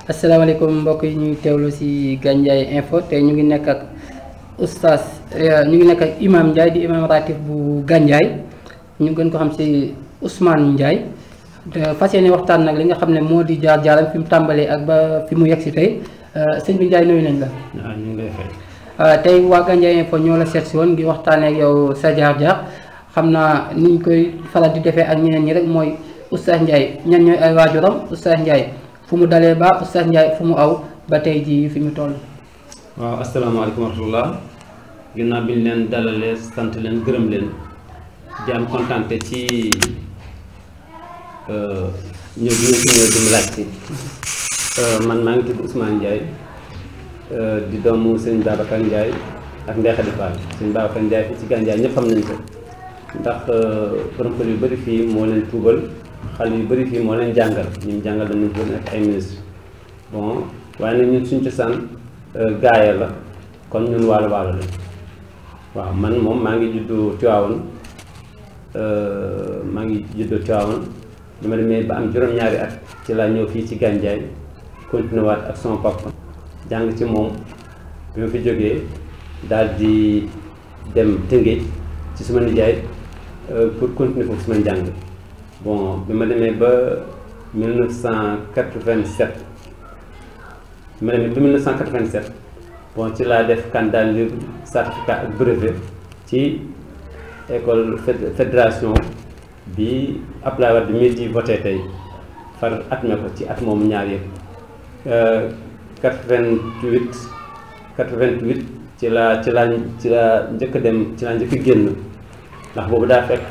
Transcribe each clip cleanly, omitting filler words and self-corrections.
asalaamaaleykum mbokk yi ñuy teewlu ci Gandiaye info tey ñu ngi nekk ak oustaz ñu ngi nekk ak imam Ndiaye di imam ratib bu Gandiaye ñu gën ko xam ci Ousmane Ndiaye fas yéene waxtaan nag li nga xam ne moo di jaar-jaaram fi mu tàmbalee ak ba fi mu yegg si tey sëñ bi Ndiaye nuyu nañ la. waaw ñu ngi lay fay. tey waa Gandiaye info ñoo la seet si woon ngir waxtaanee ak yow sa jaar-jaar xam naa ni ñu koy faral di defee ak ñeneen ñi rek mooy oustaz Ndiaye ñan ñooy ay waajuram oustaz Ndiaye fu mu dalee ba oustaz Ndiaye fu mu aw ba tey jii fi mu toll. waaw asalaamaaleykum wa rahmatullah ginnaaw bi ñu leen dalalee sant leen gërëm leen di am kontante ci ñëw bi nga fi ñëw di mu laaj si man maa ngi tudd Ousmane Ndiaye di doomu sëñ Babacar Ndiaye ak Ndeye Khady Fall sëñ Babacar Ndiaye fii ci Gandiaye ñëpp xam nañ ko ndax borom kër yu bëri fii moo leen tuubal xale yu bëri fii moo leen jàngal ñu jàngal dañu ko nekk ay ministre bon waaye nag ñun suñ cosaan gaaya la kon ñun waalo waalo la waaw man moom maa ngi juddoo Tivaouane bi ma demee ba am juróom-ñaari at ci laa ñëw fii ci Gandiaye continué waat ak sama papa jàng ci moom bi ma fi jógee daal di dem Tëngéej ci suma nijaay pour continuer foofu suma njàng bon bi ma demee ba 1987 bon ci laa def candidat libre certificat ak brevet ci école fédération bi Abdoulaye Wade mi di voté tey far atme ko ci at moomu ñaar yëpp 88 ci laa njëkk a dem ci laa njëkk a génn ndax boobu daa fekk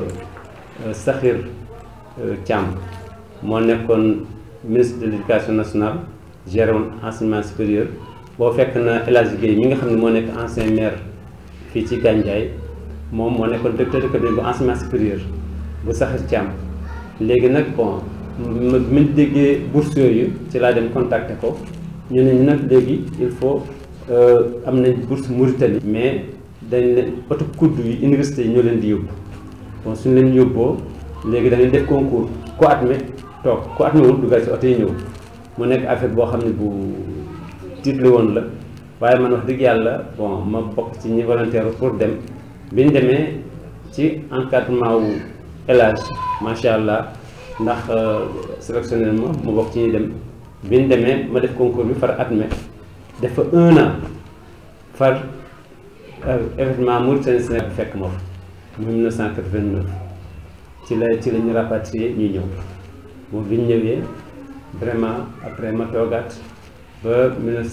Sakhir Thiam moo nekkoon ministre de l'éducation nationale géré woon enseignement supérieur boo fekk na El Hadji Guèye mi nga xam ne moo nekk ancien maire fii ci Gandiaye moom moo nekkoon directeur de cabinet bu enseignement supérieur bu Sakhir Thiam léegi nag bon ma déggee bourse yooyu ci laa dem contacter ko ñu ne ñu nag léegi il faut am nañ bourse Mauritanie mais dañ leen oto kudd yi université yi ñoo leen di yóbbu bon suñu leen yóbboo léegi da ngeen def concours ku admet toog ku admewul dugal ci oto yi ñëw mu nekk affaire boo xam ne bu tiitle woon la waaye man wax dëgg yàlla bon ma bokk ci ñi volontaire pour dem bi ñu demee ci encadrement wu élage macha allah ndax sélectionné ma bokk ci ñuy dem bi ñu demee ma def concours bi far admet def fa 1 an far événement Mauritanie Sénégal bi fekk ma fa muy 1989 ci la ñu rapatrié ñuy ñëw moom bi ñu ñëwee vraiment après ma toogaat ba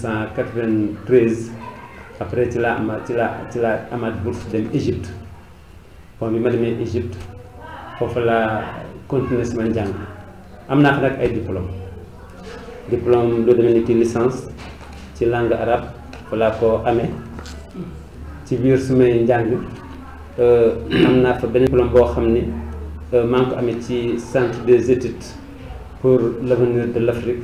1993 après ci la amaat bourse dem Égypte bon bi ma demee Égypte foofu laa continuer sama njàng am naa fa nag ay diplôme lu demee ni ki licence ci langue arabe fa laa ko amee ci biir sumay njàng am naa fa beneen diplôme boo xam ni maa ngi ko amee ci centre des études pour l'avenir de l'Afrique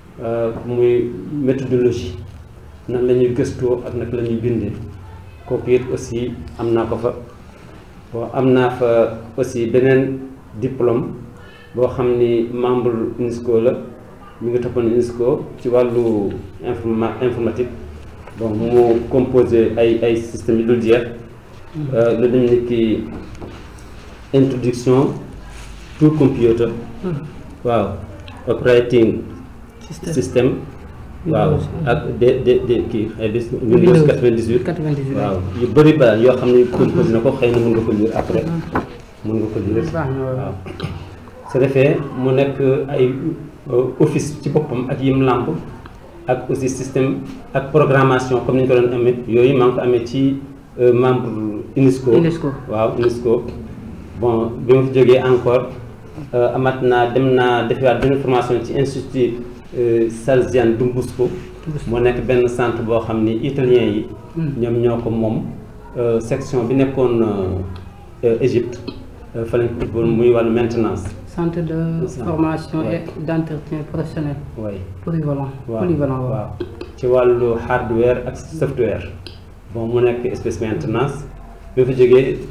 muy méthodologie nan la ñuy gëstoo ak nag la ñuy bindee kooku it aussi am naa ko fa bon am naa fa aussi beneen diplôme boo xam ni membre UNESCO la mi ngi toppoon UNESCO ci wàllu informatique donc mu composé ay systèmes yu dul jeex lu dem ni ki introduction to computer waaw operating système waaw ak de kii ay Windows 98 waaw yu bëri ba yoo xam ne composé na ko xëy na mën nga ko lire après mën nga ko lire waaw su defee mu nekk ay office ci boppam ak yim làmp ak aussi système ak programmation comme ni ñu ko doon amee yooyu maa ngi ko amee ci membre UNESCO waaw UNESCO bon bi ma fi jógee encore amat naa dem naa defiwaat benn formation ci institut Salesian Dombosco moo nekk benn centre boo xam ni italien yi ñoom ñoo ko moom section bi nekkoon Égypte fa lañ ko muy wàllu maintenance centre de formation et d'entretien professionnel. oui polyvalent. waaw ci wàllu hardware ak software bon mu nekk espèce maintenance bi fa jógee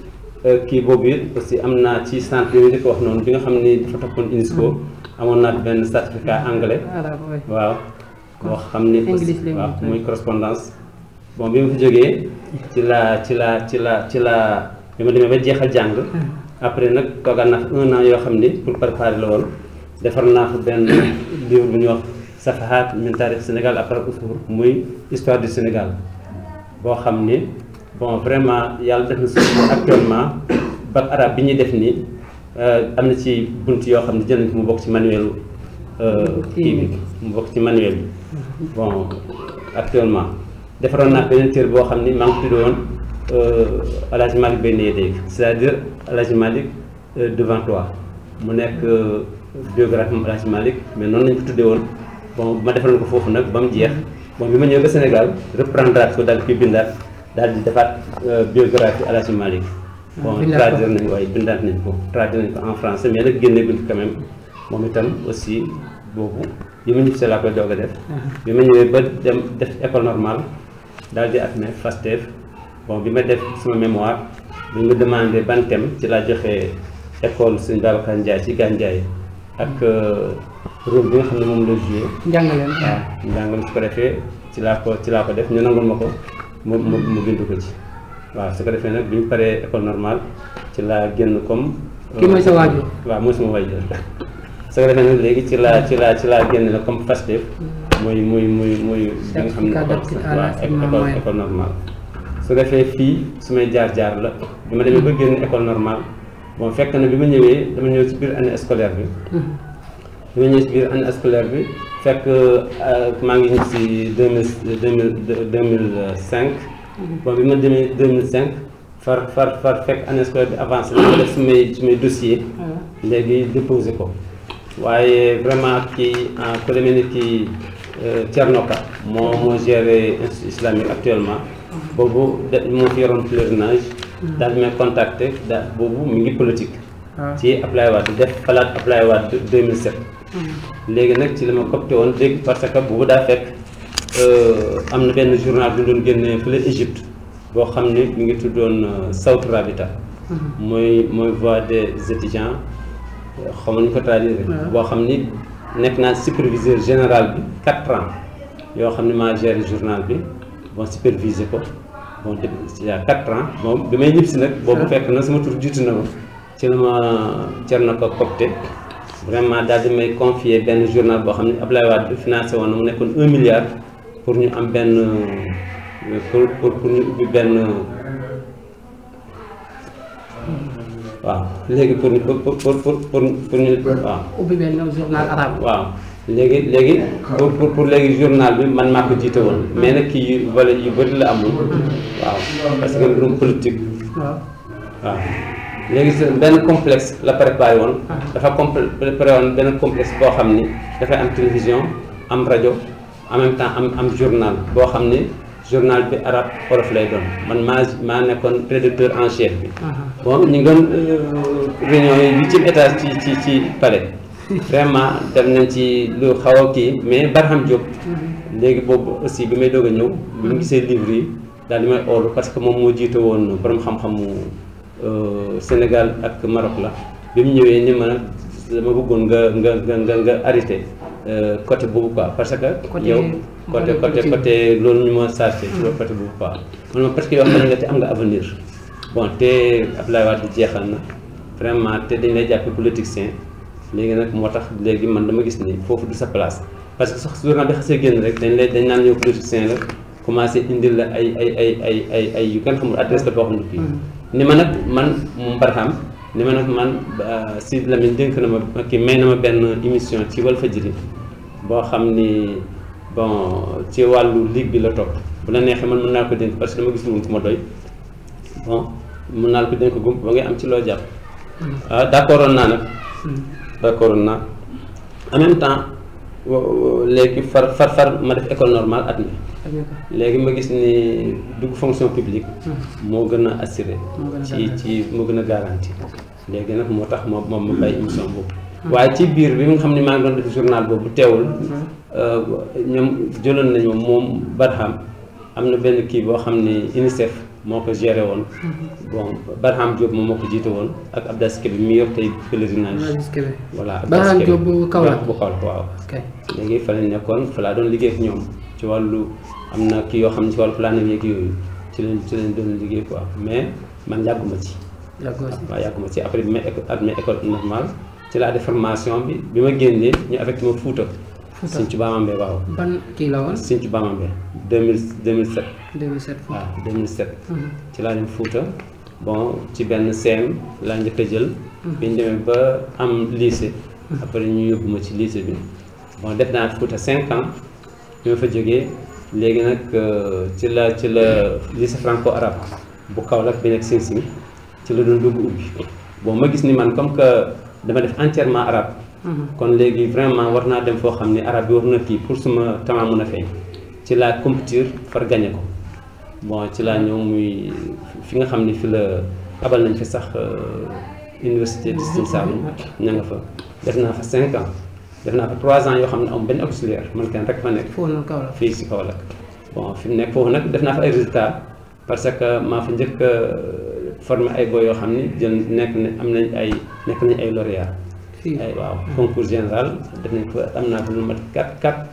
kii boobu it aussi am naa ci centre bi di ko wax noonu bi nga xam ni dafa toppoon UNESCO amoon naa benn certificat anglais waaw boo xam ni waaw muy correspondance bon bi ma fi jógee ci la bi ma demee ba jeexal jàng après nag toogaat naa fa 1 an yoo xam ni pour préparer la woon defar naa fa benn livre bu ñuy wax Safahat min Taarix Sénégal après Oufour muy histoire du Sénégal boo xam ni bon vraiment yàlla def na si actuellement bac arabe bi ñuy def nii am na ci bunt yoo xam ne jël nañ ko mu bokk ci manuel kii bi mu bokk ci manuel bi bon actuellement defaroon naa beneen téere boo xam ni maa ngi tudd woon El Hadj Malick Bay Ndeye Dégg c'est-à-dire El Hadj Malick devant toi mu nekk biographie moom El Hadj Malick mais noonu lañu ko tuddee woon bon ma defaroon ko foofu nag ba mu jeex bon bi ma ñëwee ba Sénégal reprendre ko daal di koy bindaat daal di defaat biographie El Hadj Malick bon traduire nañ waaye bindaat nañ ko traduire nañ ko en français mais nag génne guñ ko quand même moom itam aussi boobu bi ma ñibbisee laa koy doog a def bi ma ñëwee ba dem def école normale daal di admet FASTEF bon bi ma def sama mémoire bi ma demandé ban thème ci laa joxe école Sëñ Babacar Ndiaye ci Gandiaye ak rôle bi nga xam ne moom la joué njàngaleen waaw njàngam su ko defee ci laa ko def ñu nangul ma ko mu bindu ko ci waaw su ko defee nag bi ñu paree école normale ci laa génn comme kii mooy sa waajur waaw mooy sama waajur su ko defee nag léegi ci laa génn la comme FASTEF muy bi nga xam ne waaw école normale su defee fii su may jaar-jaar la bi ma demee ba génn école normale bon fekk na bi ma ñëwee dama ñëw ci biir année scolaire bi bi ma ñëwee ci biir année scolaire bi fekk maa ngi ñëw si 2005 bon bi ma demee 2005 far fekk année scolaire bi avancé na ma def su may dossier léegi déposé ko waaye vraiment kii ku demee ni kii Thierno Ka moo géré institut islamique actuellement boobu moo fi yoroon pèlerinage daal di may contacté boobu mi ngi politique ci Ablaye Wade def falaat Ablaye Wade 2007 léegi nag ci la ma copté woon léegi parce que boobu daa fekk am na benn journal bu doon génne fële Égypte boo xam ni mi ngi tuddoon Sawtu Rabita mooy voix des étudiants xam nañu ko traduire boo xam ni nekk naa superviseur général bi 4 ans yoo xam ne maa géré journal bi bon supervisé ko bon il y a 4 ans bon bi may ñibbisi nag boobu fekk na sama tur jiitu na ma ci la ma Thierno Ka copté vraiment daal di may confier benn journal boo xam ne Ablaye Wade financé woon na mu nekkoon 1 milliard pour ñu am benn pour ñu ubbi benn waaw léegi pour ñu waaw. ubbi benn journal arabe. waaw léegi pour léegi journal bi man maa ko jiite woon. mais nag kii yu volet yu bëri la amul. waaw parce que mbirum politique. waaw léegi benn complexe la préparé woon. dafa préparé woon benn complexe boo xam ni dafay am télévision am rajo en même temps am journal boo xam ni. journal bi arabe wolof lay doon man maa nekkoon rédacteur en chef bi. bon ñu ngi doon réunion yi 8e étage ci palais. vraiment dem nañ ci lu xaw a kii mais Barham Diop. léegi boobu aussi bi may doog a ñëw. bi mu gisee livre yi daal di may oolu parce que moom moo jiite woon borom xam-xamu Sénégal ak Maroc la bi mu ñëwee ni ma dama bëggoon nga arrêté côté boobu quoi parce que. yow côté loolu ñu ma chargé ci côté boobu quoi man ma parce que yoo xam nga te am nga avenir bon te Abdoulaye Wade jeexal na vraiment te dañ lay jàppee politicien léegi nag moo tax léegi man dama gis ni foofu du sa place parce que sax journal bi xasee génn rek dañ naan yow politicien la commencé indil la ay yu kenn xamul adresse la boo xam ne kii ni ma nag man Barham ni ma nag man Sidi Lamine dénk na ma kii may na ma benn émission ci Walfadjri boo xam ni bon ci wàllu ligue bi la topp bu la neexee man mën naa ko dénk parce que dama gis lu ma doy bon mën naa la ko dénk gum ba ngay am ci loo jàpp d'accord naa nag d'accord naa en même temps léegi far ma def école normale at mi léegi ma gis ni dugg fonction publique moo gën a assuré ci moo gën a garanti léegi nag moo tax moom ma bàyyi émission boobu waaye ci biir bi nga xam ne maa ngi doon def journal boobu teewul ñoom jëloon nañu moom Barham am na benn kii boo xam ne UNICEF moo ko géré woon. bon Barham Diop moom moo ko jiite woon ak Abdas Kébé mi yor tey pèlerinage. voilà Barham Diop bu Kaolack waaw. léegi fa lañ nekkoon fa laa doon liggéey ak ñoom ci wàllu am na kii yoo xam ne ci wàllu planning yeeg yooyu ci lañ doon liggéey quoi mais man yàgguma ci. waaw yàgguma ci après bi ma admis école normale ci laa def formation bi ma génnee ñu affecté ma Fouta. Sinthiou Bamambé waaw. ban kii la woon. Sinthiou Bamambé 2007. 2007 waaw 2007. ci laa dem Fouta bon ci benn CM laa njëkk a jël. bi ñu demee ba am lycée. après ñu yóbbu ma ci lycée bi bon def naa Fouta 5 ans bi ma fa jógee léegi nag ci la lycée franco arabe bu Kaolack bi nekk Sing Sing ci la doon dugg ubbi bon ma gis ni man comme que dama def entièrement arabe. kon léegi vraiment war naa dem foo xam ne arabe bi war na kii pour suma tamaa mun a feeñ ci laa compétir far gagné ko bon ci laa ñëw muy fi nga xam ne fi la abal nañ fi sax université de Sine Saloum ña nga fa def naa fa 5 ans def naa fa 3 ans yoo xam ne am benn auxiliaire man kenn rek fa nekk fii si Kaolack bon fi mu nekk foofu nag def naa fa ay résultats parce que maa fa njëkk formé ay boy yoo xam ne nekk nañ ay lauréat ay waaw concours général def nañ fa am naa fa lu mat 4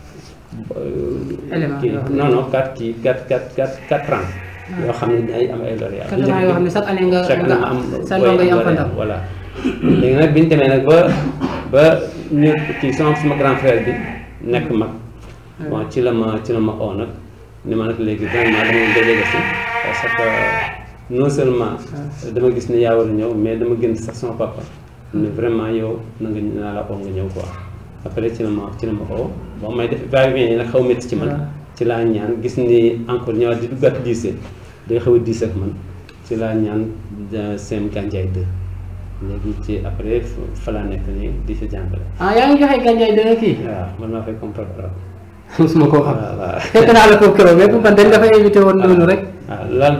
ans yoo xam ne ay am ay lauréat. 4 ans yoo xam ne chaque année nga am sa ndongo yi am fa ndam voilà. léegi nag bi ñu demee nag ba ñu kii sama grand frère bi nekk mag. bon ci la ma oo nag ni ma nag léegi vraiment dama délégué si parce que non seulement dama gis ne yaa war a ñëw mais dama gën sax sama papa. ne vraiment yow naa la oo nga ñëw quoi après ci la ma oo bon may def va-et-vient yi nag xaw métti ci man ci laa ñaan gis ni encore ñëwaat di duggaat lycée day xaw a diis ak man ci laa ñaan CEM Gandiaye 2 léegi ci après fa laa nekk nii di fi jàngale. yaa ngi joxe Gandiaye 2 kii. waaw man maa fay comme prépa. mosuma koo xam. waaw fekk naa la foofu keroog mais pour man dañ dafa invité woon noonu rek. waaw loolu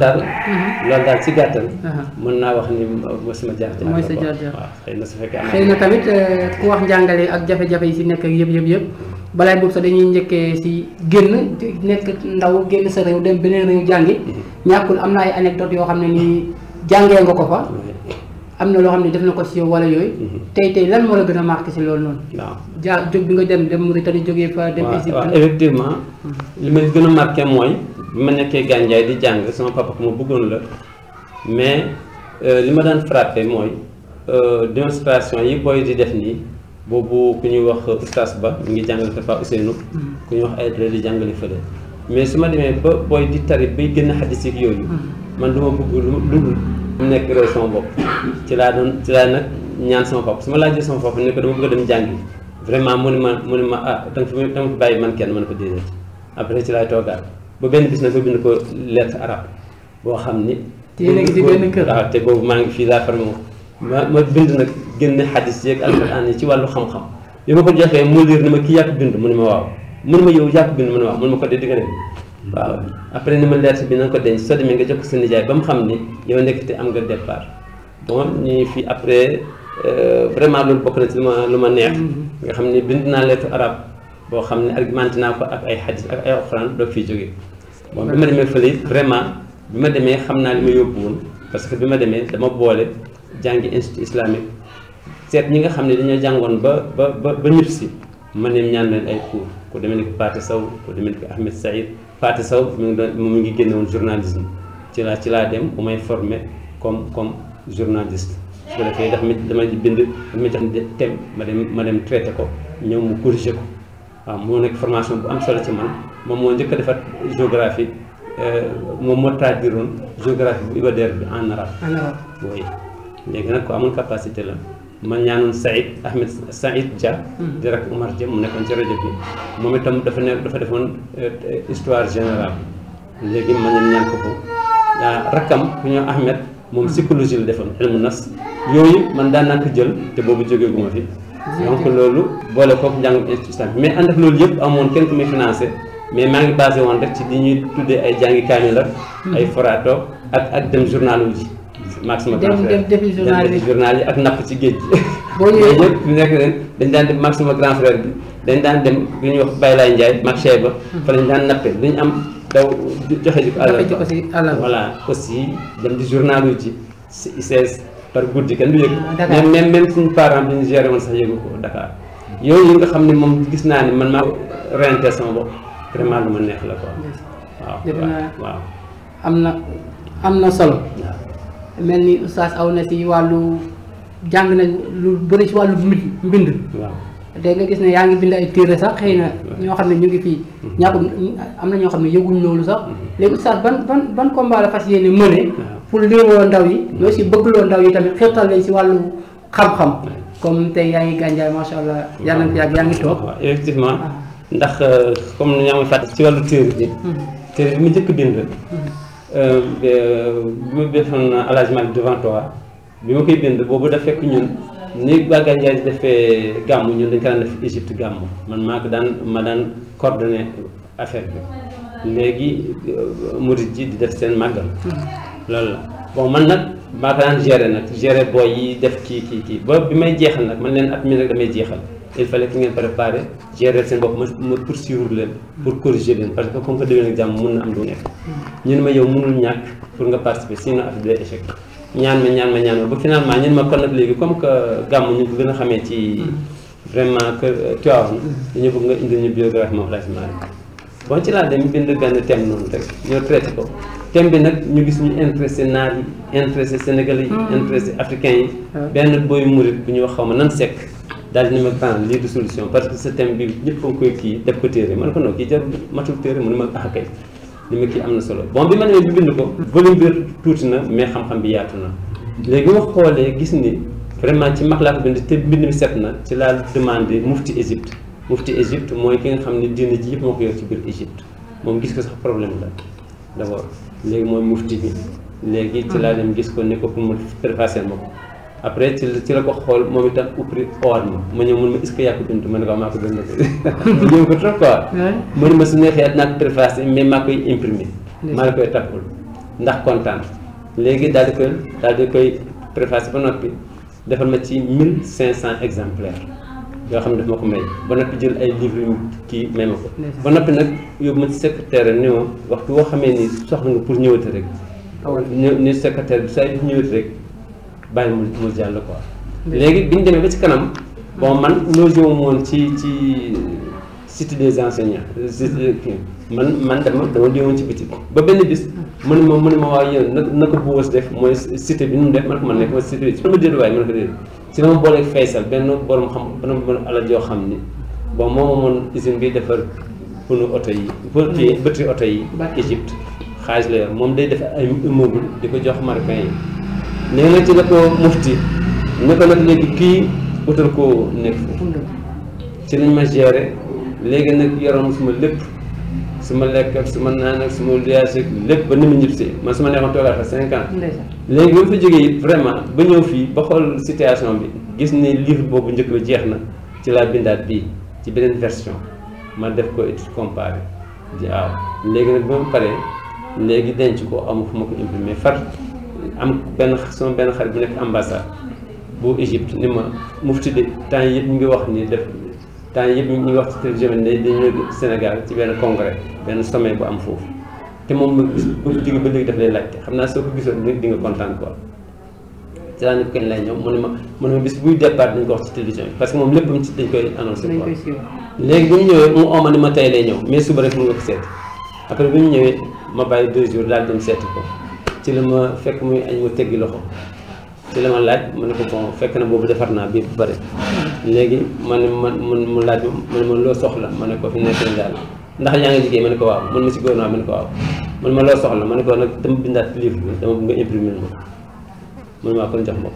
daal ci gàttal. mën naa wax ni mooy sama jaar-jaar. mooy sa jaar-jaar waaw xëy na su fekkee am xëy na tamit ku wax njàngale ak jafe-jafe yi si nekk yëpp balaay boobu sax dañuy njëkkee si génn nekk ndaw génn sa réew dem beneen réew jàngi. ñàkkul am na ay anecdote yoo xam ne nii jàngee nga ko fa. am na loo xam ne def na ko si yow wala yooyu. tey lan moo la gën a marqué si loolu noonu. waaw jóg bi nga dem Mauritanie jógee fa. dem Égypte waaw effectivement. li ma gën a marqué mooy bi ma nekkee Gandiaye di jàng sama papa ku ma bëggoon la mais li ma daan frappé mooy démonstration yi booy di def nii boobu ku ñuy wax oustaz Ba mi ngi jàngale Papa Ousseynou. ku ñuy wax Aïdara di jàngale fële. mais su ma demee ba booy di tari bay génn xadis yeeg yooyu. man du ma bëgg lu dul mu nekk réew sama bopp ci laa nag ñaan sama bopp su ma laajee sama bopp ne ko dama bëgg a dem jàngi vraiment mu ne ma ah danga fi bàyyi man kenn mën ko déedéet après ci laay toogaat ba benn bis nag ba bind ko lettre arabe boo xam ni. yéen a ngi ci benn kër waaw te boobu maa ngi fii laa farme ma bind nag génne xadis yeeg alquran yi ci wàllu xam-xam bi ma ko joxee mu liir ni ma kii yàq bind mu ne ma waaw mu ne ma yow yàq bind mu ne waaw mu ne ma ko de digga dem waaw après ni ma lettre bi na nga ko denc soo demee nga jox ko sa nijaay ba mu xam ni yow nekk te am nga départ bon ñii fii après vraiment loolu bokk na ci lu ma neex nga xam ni bind naa lettre arabe boo xam ne argumenté naa ko ak ay xadis ak ay alxuraan doog fii jógee bon bi ma demee fële vraiment bi ma demee xam naa li ma yóbbu woon parce que bi ma demee dama boole jàngi institut islamique seet ñi nga xam ne dañoo jàngoon ba ñëpp si ma ne ñaan leen ay cours ku demee ni ko Pathé Sow ku demee ni ko Ahmed Saïd Pathé Sow mi ngi génne woon journalisme ci laa dem bu may formé comme journaliste su ko defee dama bind dama jox thème ma dem traité ko ñëw mu corrigé ko waaw moo nekk formation bu am solo ci man moom moo njëkk a defar géographie moom moo traduire woon géographie bu Iba Der bi en arabe. oui léegi nag ko amul capacité la ma ñaanoon Ahmed Saïd Dia. di rak Oumar Dia mu nekkoon ci rajo bi moom itam dafa defoon histoire générale léegi ma ñaan ko rakkam ku ñëw Ahmed moom psychologie la defoon ilmu nas yooyu man daan naa ko jël te boobu jógee gu ma fi. donc loolu boole kook njàngum institut mais ànd ak loolu yëpp amoon kenn ku muy financé mais maa ngi basé woon rek ci li ñuy tuddee ay jàngi kaamil la ay forato ak dem journal wu ji maag sama grand frère defi journal yi ak napp ci géej gi boo ñëwee yëpp nekk leen dañ daan dem maag sama grand frère bi dañ daan dem bu ñuy wax Baye Laye Ndiaye maag Cheikh ba fa lañ daan nappee dañu am daw joxe ji ko àllarba voilà aussi dem di journal yu ci ICS par guddi kenn du yëg Dakar. même suñu parent bi ñu géré woon sax yëgu ko Dakar yooyu yi nga xam ne moom gis naa ni man maa ko orienté sama bopp vraiment lu ma neex la quoi defe naa waaw am na solo mel ni oustaz aw na si wàllu jàng nañ lu bëri si wàllu mbind waaw te nga gis ne yaa ngi bind ay téere sax xëy na ñoo xam ne ñu ngi fii ñàkkul am na ñoo xam ne yëguñ loolu sax léegi oustaz ban combat la fas yéene mëne pour liiroo ndaw yi mais aussi bëggloo ndaw yi tamit xirtal leen si wàllu xam-xam comme tey yaa ngi Gandiaye macha allah yàlla na fi yàgg yaa ngi toog waaw effectivement ndax comme ni ñaa ngi fàtte ci wàllu téere bi téere bi mu njëkk bind bi ma defoon allègement devant toi bi ma koy bind boobu daf fekk ñun ni waa Gandiaye di defee gàmmu ñun dañ ko daan def Égypte gàmmu man maa ko daan coordonné affaire bi léegi murid ji di def seen màggal loolu la bon man nag maa ko daan gérer booy yi def kii ba bi may jeexal nag man leen at mi nag damay jeexal il fallait que ngeen préparer gérer seen bopp ma poursuivre leen pour corriger leen parce que comme que déwén ak jàmm mun na am du nekk ñun ma yow mënul ñàkk pour nga participer sinon affaire bi day échec ñaan ma ba finalement ñun ma kon nag léegi comme que gàmm ñu ko gën a xamee ci vraiment que Tivaouane dañu bëgg nga indil ñu biographie moom Elhadji Malick bon ci laa dem bind benn thème noonu rek ñoo traité ko thème bi nag ñu gis ñu intéressé naar yi intéressé sénégalais yi intéressé africains yi benn boy murit bu ñuy wax xaw ma nan sekk daal di ne ma grand lii du solution parce que ce thème bi ñëpp a ngi koy kii def ko téere ma ne ko non kii jarul matul téere mu ne ma kay li ma kii am na solo bon bi ma demee bi bind ko volume bi tuuti na mais xam-xam bi yaatu na léegi bi ma xoolee gis ni vraiment ci mag laa ko bind te bind mi set na ci laa demandé mufti Égypte mooy ki nga xam ne diine ji yëpp moo ko yor ci biir Égypte moom gis ko sax problème la d'abord léegi mooy mufti bi léegi ci laa dem gis ko ni ko pour mu préfacer ma ko après ci la ko xool moom itam uppri oor ma ñëw mun ma est-ce que yaa ko bind ma ne ko maa ko bind ma ñëw ko trop quoi mu ne ma su neexee dinaa ko préfacer mais maa koy imprimer maa la koy tappul ndax kontaan léegi daal di koy préfacer ba noppi defal ma ci 1500 exemplaires yoo xam ne daf ma ko may ba noppi jël ay livres yu kii may ma ko ba noppi nag yóbbu ma ci secrétaire ni ma waxtu woo xamee ni soxla nga pour ñëwati rek ni secrétaire bi saa yu ñëwati rek bàyyi mu jàll quoi léegi bi ñu demee ba ci kanam bon man logé wu woon ci cité des enseignants man dama woon ci biti ba benn bis mu ne ma waaw yéen na ko buus def mooy cité bi nu mu def man ko man nekk ma cité bi ci ma déet waaye man ko déet si dama booleeg Faysal benn borom xam benn alal joo xam ni bon moom moon usine bi defar pneu oto yi kii batterie oto yi Égypte xaalis la yor moom day def ay immeuble di ko jox marocain yi léegi nag ci la ko mufti ne ko nag léegi kii utal ko nekk foofu ci lañ ma géré léegi nag yoroon suma lépp suma lekk ak suma naan ak suma liage ak lépp ba ni mu ñibbisee man su ma neexoon toogaat fa 5 ans léegi ba mu fa jógee it vraiment ba ñëw fii ba xool situation bi gis ni livre boobu njëkk bi jeex na ci laa bindaat bii ci beneen version ma def ko étude comparée di waaw léegi nag ba mu paree léegi denc ko amu fu ma ko imprimé far am sama benn xarit bu nekk ambassade bu Égypte ni ma mufti de temps yëpp ñu ngi wax ni def temps yëpp ñu ngi wax ci télévision bi dañu ñëw Sénégal ci benn congrès benn sommet bu am foofu te moom bu fi jóge ba léegi daf lay laajte xam naa soo ko gisoon di nga kontaan quoi ci laa ne kañ lay ñëw mu ne ma bis buy départ dañ ko wax ci télévision bi parce que moom léppam ci dañ koy annoncé quoi léegi bu ñu ñëwee mu ooma ni ma tey lay ñëw mais suba rek mun nga ko seeti après bu ñu ñëwee ma bàyyi 2 jours daal dem seeti ko ci la ma fekk muy añ ma teggi loxo ci la ma laaj ma ne ko bon fekk na boobu defar naa bii bu bëri léegi mu laaj ma ne ma loo soxla ma ne ko fi nekk ni daal ndax yaa ngi liggéey ma ne ko waaw man ma si gouvernement ma ne ko waaw man ma loo soxla ma ne ko nag dama bindaat livre bi dama bëgg nga imprimer ma man maa kon jox ma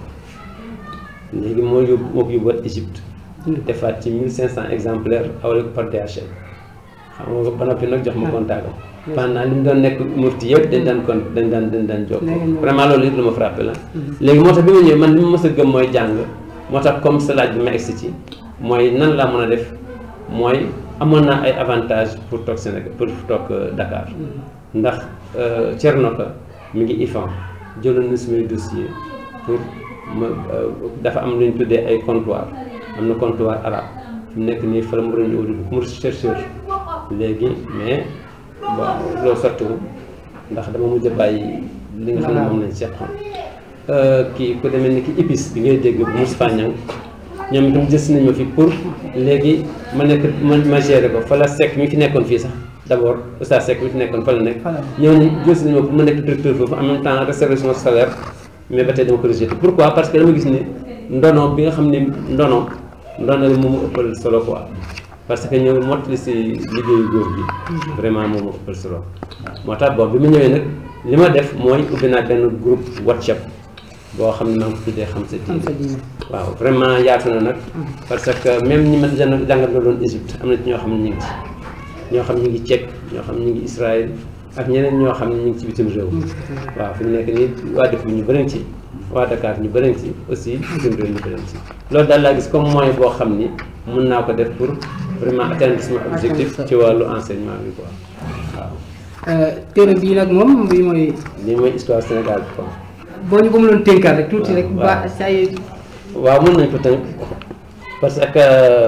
ko léegi moo ko yóbbuwaat Égypte defaat ci 1500 exemplaires awale ko par DHL xam nga ba noppi nag jox ma contact am pendant li mu doon nekk mufti yëpp dañ daan jokk vraiment loolu it lu ma frappé la léegi moo tax bi ma ñëwee man li ma mës a gëm mooy jàng moo tax comme sa laaj bi ma egsi ci mooy nan laa mën a def mooy amoon naa ay avantages pour toog Sénégal pour toog Dakar ndax Thierno Ka mi ngi IFAN jëloon na sumay dossier pour ma dafa am lu ñu tuddee ay comptoir am na comptoir arabe fi mu nekk nii fa la mu doon ñëw mu chercheur léegi mais waaw loolu sottiwul ndax dama mujj a bàyyi li nga xam ne moom lañ seqoon kii ku demee ni ki IPIS bi ngay dégg bu Moustapha Niang ñoom itam jës nañ ma fi pour léegi ma nekk ma géré ko fa la Seck mi fi nekkoon fii sax d'abord Oustaz Seck mi fi nekkoon fa la nekk ñooñu jës nañ ma pour ma nekk directeur foofu en même temps réservation salaire mais ba tey dama ko rejeté pourquoi parce que dama gis ni ndono bi nga xam ne ndono la moom ëppal solo quoi parce que ñëw mottali si liggéeyu góor gi vraiment moom ëppal solo moo tax boobu bi ma ñëwee nag li ma def mooy ubbi naa benn groupe WhatsApp boo xam ne maa ngi ko tuddee xam sa diine waaw vraiment yaatu na nag parce que même ñi ma jàngal doon Égypte am na ci ñoo xam ne ñu ngi ci ñoo xam ñu ngi Tchèque ñoo xam ñu ngi Israël ak ñeneen ñoo xam ne ñu ngi ci bitim réew waaw fi mu nekk nii waa dëkk bi ñu bëri ci waa Dakar ñu bëri ci aussi bitim réew ñu bëri ci loolu daal laa gis comme moyen boo xam ni mun naa ko def pour vraiment atteindre sama objectif ci wàllu enseignement bi quoi waaw. téere bii nag moom bii mooy. lii mooy histoire Sénégal bi quoi. boo ñu ko mënoon tënkaat rek tuuti rek. ba say. waaw mën nañ ko tënk parce que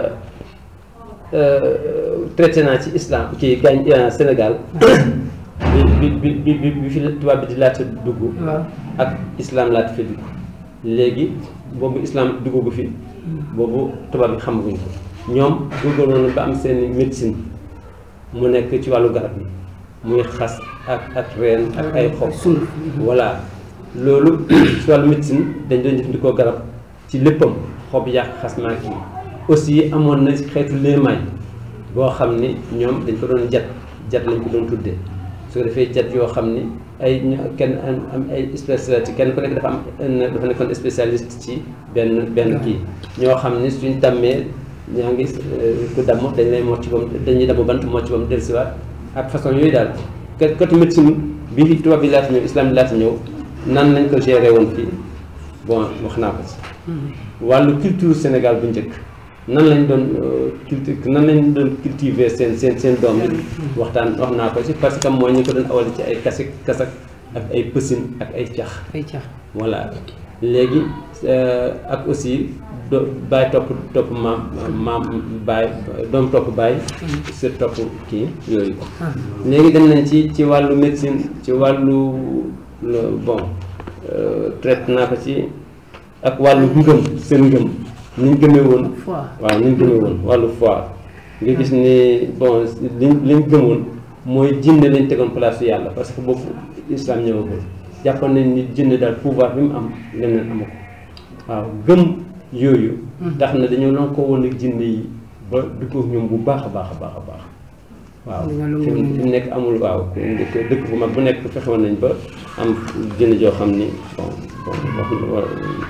traité naa ci islam ci gañ Sénégal bi fi tubaab bi di laata dugg. ak islam laata fi dugg léegi boobu islam dugg fi boobu tubaab bi xamaguñ ko ñoom góorgóorlu ba am seen médecine mu nekk ci wàllu garab yi muy xas ak reen ak ay xob. voilà loolu ci wàllu médecine dañ doon jëfandikoo garab ci léppam xob yàq xas maa kii aussi amoon na xeetu léemaay boo xam ni ñoom dañ ko doon jat lañ ko doon tuddee su ko defee jat yoo xam ni ay kenn am ay spécialité kenn ku nekk dafa nekkoon spécialiste ci benn kii ñoo xam ni suñ dammee ñaa ngi ku damm dañ lay mocc bam dañuy damm bant mocc bam dellusiwaat ak façon yooyu daal côté médecine bi fi tubaab bi laata ñëw islam bi laata ñëw nan lañ ko géré woon fii bon wax naa ko ci wàllu culture Sénégal bu njëkk nan lañ doon cultiver seen doom yi wax naa ko ci parce que mooy ñu ko doon awale ci ay kasak ak ay pësin ak ay cax voilà léegi ak aussi baay topp maam baay doom topp baay sët topp kii yooyu léegi dem nañ ci wàllu médecine ci wàllu bon traité naa ko ci ak wàllu ngëm seen ngëm ni ñu gëmee woon waaw ni ñu gëmee woon wàllu foi nga gis ni bon liñ gëmoon mooy jinne lañ tegoon place yàlla parce que boobu islam ñëwagul jàppoon nañ ni jinne daal pouvoir bi mu am leneen amu ko waaw gëm yooyu tax na dañoo lan ko woon ak jinne yi ba du ko ñoom bu baax a baax a baax a baax waaw fi mu nekk amul waaw dëkk bu mag bu nekk fexewoon nañ ba am jinne joo xam ni bon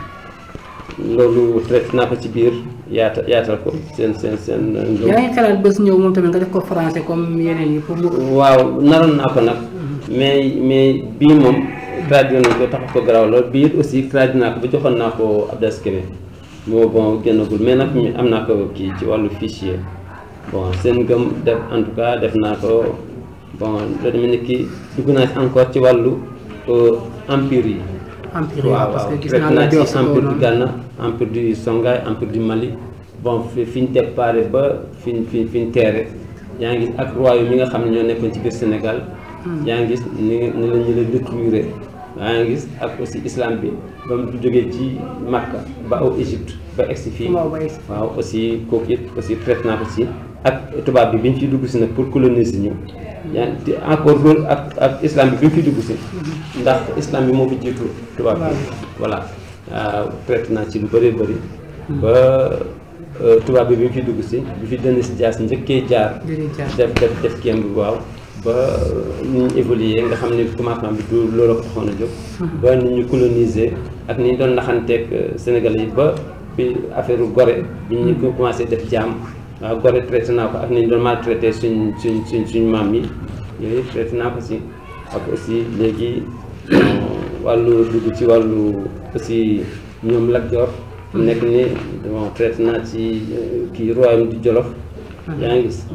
loolu traité naa ko ci biir yaatal ko seen yaa ngi xalaat bés ñëw moom tamit nga def ko français comme yeneen yi pour waaw naroon naa ko nag mais bii moom traduit nañ ko tax ko garaaw lool bii aussi traduit naa ko ba joxoon naa ko Abdas Kébé bon génnagul mais nag am naa ko kii ci wàllu fichier bon seen gëm def en tout cas def naa ko bon loolu demee ni kii dugg naa encore ci wàllu empire yi waaw waaw fekk naa ci empire du Ghana empire du Songhai empire du Mali bon fi ñu déparé ba fi ñu teere yaa ngi gis ak royaume yi nga xam ne ñoo nekkoon ci biir Sénégal yaa ngi gis ni la ñu la détruire yaa ngi gis ak aussi islam bi ba mu jógee ci Makka ba aw Égypte ba egsi fii waaw aussi kooku it aussi traité naa ko ci ak tubaab bi ñu fiy dugg si nag pour coloniser ñu yaa ngi encore loolu ak islam bi ñu fiy dugg si ndax islam bi moo fi jiitu tubaab bi voilà traité naa ci lu bëree bëri ba tubaab bi ñu fiy dugg si bi fi Denis Dias njëkkee jaar def kéem bi waaw ba ni ñu évoluer nga xam ne commencement bi du loolu ko taxoon a jóg ba ni ñu coloniser ak ni ñu doon naxanteeg Sénégalais yi ba bi affaire Gorée bi ñu ko commencé def jaam waaw Gorée traité naa ko ak ni ñu doon maltraité suñ maam yi yooyu traité naa ko si ak aussi léegi wàllu dugg ci wàllu aussi ñoom Lat Joor nekk ni bon traité naa ci kii royaume du Jolof yaa ngi gis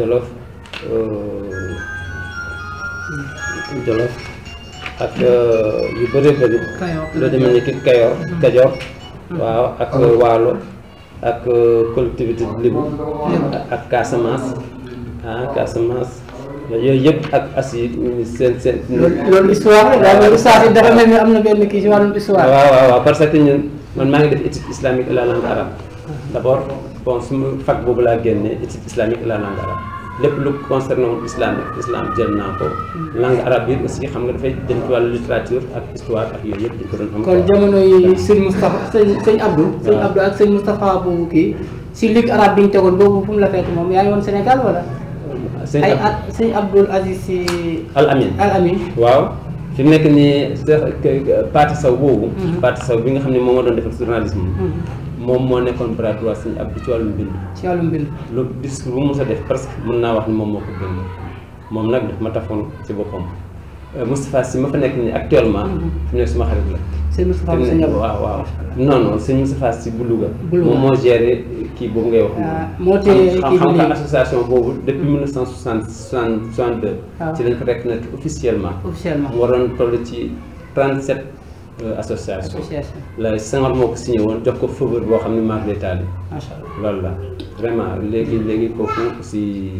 Jolof ak yu bëree bëri loo demee ni ki Kajoor waaw ak Waalo ak collectivité Lébu ak Casamance yooyu yëpp ak assi seen. loolu histoire la daal histoire yi dafa mel ni am na benn kii ci wàllum histoire. waaw parce que ñun man maa ngi def étude islamique et la langue arabe d'abord bon suma fac boobu laa génnee étude islamique et la langue arabe lépp lu concerné woon islam jël naa ko. langue arabe bi aussi xam nga dafay dem ci wàllu littérature ak histoire ak yooyu yëpp dañ ko doon am. kon jamono yi sëñ Moustapha sëñ Abdou. sëñ Abdou ak sëñ Moustapha bu kii si ligue arabe bi ñu tegoon boobu fu mu la fekk moom yaa ngi woon Sénégal wala. sëñ Abdoul Aziz Sy Al Amin waaw fi mu nekk nii Pathé Sow boobu. Pathé Sow bi nga xam ne moom moo doon defal journalisme. moom moo nekkoon bras droit sëñ Abdou ci wàllum bind. lu discours bu mu mos a def parce que mën naa wax ni moom moo ko bind moom nag daf ma tafoon ci boppam. Moustapha Sy ma fa nekk nii actuellement. fi mu nekk suma xarit la. sëñ Moustapha Sy waaw non sëñ Moustapha Sy bu Louga. moom moo géré kii boobu ngay wax. moo tee kii xam nga association boobu depuis 1962. ci lañ ko reconnaître officiellement. mu waroon toll ci 37 association la Senghor moo ko signé woon jox ko faveur boo xam ne mar d'état macha allah loolu la vraiment léegi kooku si.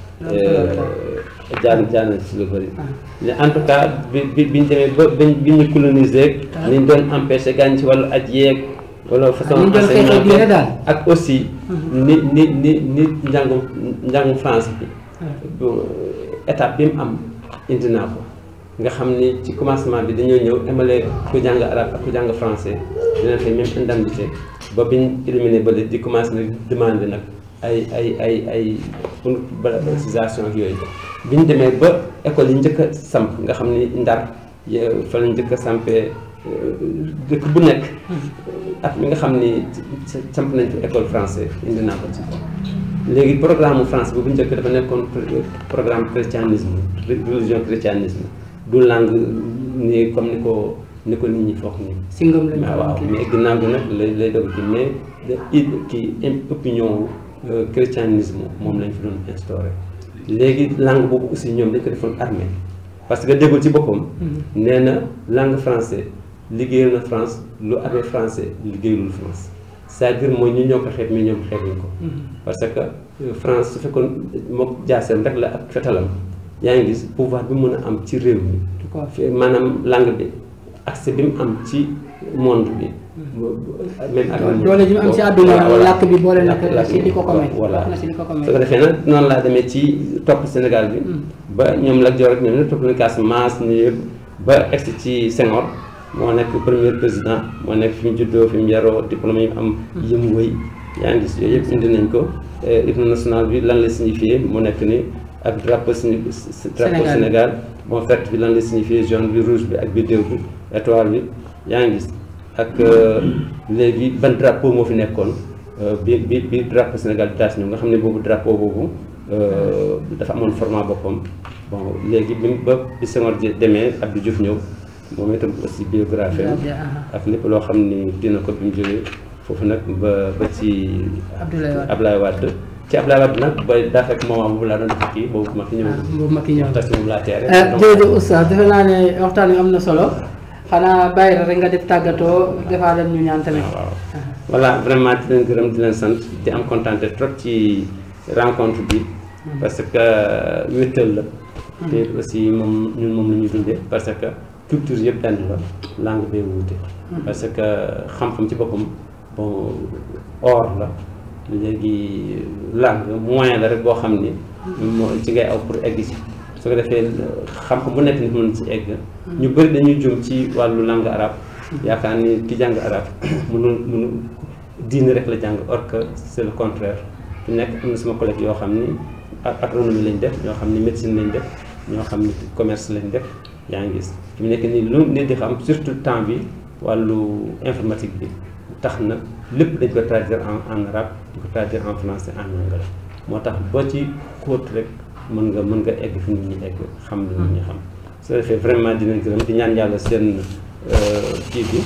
jaan ci lu bëri. en tout cas biñ demee ba bi ñu colonisé. niñ doon empêché gaañ ci wàllu aj yeeg. wala façon enseignement ak aussi. ni njàngum France bi. étape bi mu am indi naa ko. nga xam ni ci commencement bi dañoo ñëw émale ku jàng arabe ak ku jàng français dina fay même indemnité ba biñ éliminé ba di commencé nag demandé nag. ay pour balisation ak yooyu bi ñu demee ba école yi njëkk a samp nga xam ni Ndar fa la njëkk a sampee dëkk bu nekk ak mi nga xam ni samp nañ fa école français indi naa ko ci léegi programme France bu njëkk dafa nekkoon programme chrétianisme religion chrétianisme du langue ni comme ni ko nit ñi foog nii si ngëm lañ waaw mais ginnaaw bi nag lay doog ci mais kii opinion chrétianisme moom lañ fi doon instauré léegi langue boobu aussi ñoom dañ ko defoon armée parce que déggul ci boppam nee na langue français liggéeyal na France lu armée français liggéeyalul France c'est-à-dire mooy ñu ñoo ko xeeb mais ñoom xeebuñ ko parce que France su fekkoon mook jaaseem rek la ak fetalam yaa ngi gis pouvoir bi mën a am ci réew mi maanaam langue bi accès bi mu am ci monde bi même ak doole ji mu am ci àdduna làkk bi boole nag ci li ko ko may voilà na ci li ko ko may su ko defee nag noonu laa demee ci topp Sénégal bi ba ñoom Lat Joor rek ñoom ñëpp topp nañu Casamance ñu yëpp ba egsi ci Senghor moo nekk premier président moo nekk fi mu juddoo fi mu yaroo diplôme yi mu am yi mu wëy yaa ngi gis yooyu yëpp indi nañ ko hymne national bi lan la signifié mu nekk ni ak drapeau Sénégal bon vert bi lan la signifié jaune bi rouge bi ak bidéo bi étoile bi yaa ngi gis ak léegi ban drapeau moo fi nekkoon bi drapeau Sénégal bi daas ñëw nga xam ne boobu drapeau boobu dafa amoon format boppam bon léegi bi Senghor demee Abdou Diouf ñëw moom itam aussi biographie ak lépp loo xam ni dina ko bi mu jógee foofu nag ba ci Abdoulaye Wade ci Abdoulaye Wade nag ba daa fekk moment boobu laa doon def kii boobu ma fi ñëw moom laa teere jërëjëf oustaz defe naa ne waxtaan wi am na solo xanaa bàyyi rek nga def tàggatoo defaa dem ñu ñaan tamit waaw voilà vraiment di leen gërëm di leen sant di am kontaan trop ci rencontre bi parce que wéttal la te aussi moom ñun moom la ñuy dundee parce que culture yëpp benn la langue bee wuute parce que xam-xam ci boppam bon or la léegi langue moyen la rek boo xam ni moo ci ngay aw pour egg ci su ko defee xam-xam bu nekk nit mën ci egg ñu bëri dañuy jum ci wàllu langue arabe yaakaar ni ki jàng arabe mënu diine rek la jàng or que c'est le contraire fi nekk am na sama collègue yoo xam ni agronomie lañ def ñoo xam ni médecine lañ def ñoo xam ni commerce lañ def yaa ngi gis fi mu nekk nii lu nit di xam surtout temps bi wàllu informatique bi tax na lépp dañ ko traduire en arabe di ko traduire en français en anglais moo tax boo ci xóot rek mën nga egg fi nit ñi egg xam lu nit ñi xam su defee vraiment dinañ gërëm di ñaan yàlla seen kii bi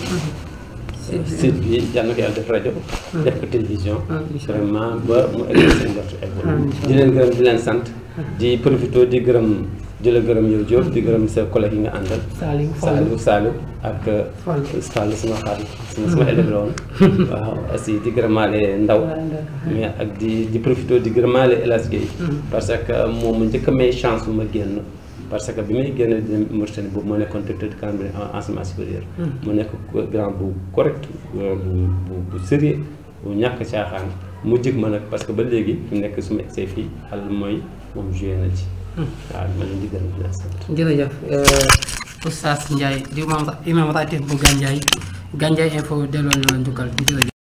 site bi yàlla na ko yàlla def rajo def ko télévision vraiment ba mu egg seen njort egg di leen gërëm di leen sant di profité di gërëm di la gërëm yow Diop di gërëm sa collègue yi nga àndal Saliou ak Fall sama xarit sama élève la woon waaw aussi di gërëmaale Ndaw mais ak di profité di gërëmaale El Hadj Gueye parce que moom mu njëkk a may chance bu ma génn parce que bi may génn di Mauritanie boobu moo nekkoon directeur de Cambérène enseignement supérieur mu nekk grand bu correct bu sérieux bu ñàkk caaxaan mu jig ma nag parce que ba léegi fi nekk su ma egsee fii xal mooy moom joué na ci waaw ma leen di gërëm di leen sant. jërëjëf Oustaz Ndiaye di imam ratib bu Gandiaye Info delloo na la njukkal jërëjëf.